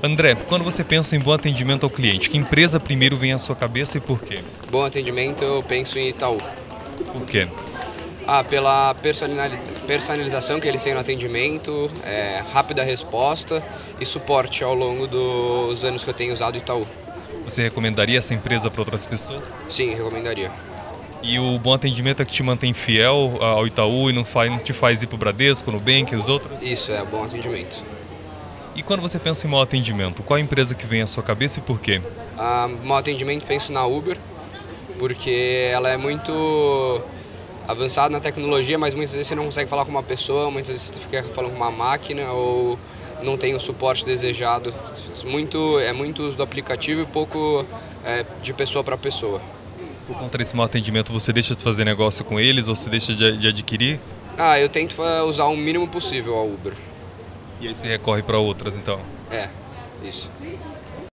André, quando você pensa em bom atendimento ao cliente, que empresa primeiro vem à sua cabeça e por quê? Bom atendimento, eu penso em Itaú. Por quê? Pela personalização que eles têm no atendimento, rápida resposta e suporte ao longo dos anos que eu tenho usado Itaú. Você recomendaria essa empresa para outras pessoas? Sim, recomendaria. E o bom atendimento é que te mantém fiel ao Itaú e não te faz ir para o Bradesco, Nubank e os outros? Isso, é bom atendimento. E quando você pensa em mau atendimento, qual a empresa que vem à sua cabeça e por quê? Mau atendimento, penso na Uber, porque ela é muito avançada na tecnologia, mas muitas vezes você não consegue falar com uma pessoa, muitas vezes você fica falando com uma máquina ou não tem o suporte desejado. É muito uso do aplicativo e pouco de pessoa para pessoa. Por conta desse mau atendimento, você deixa de fazer negócio com eles ou você deixa de adquirir? Eu tento usar o mínimo possível a Uber. E aí você recorre para outras, então? É, isso.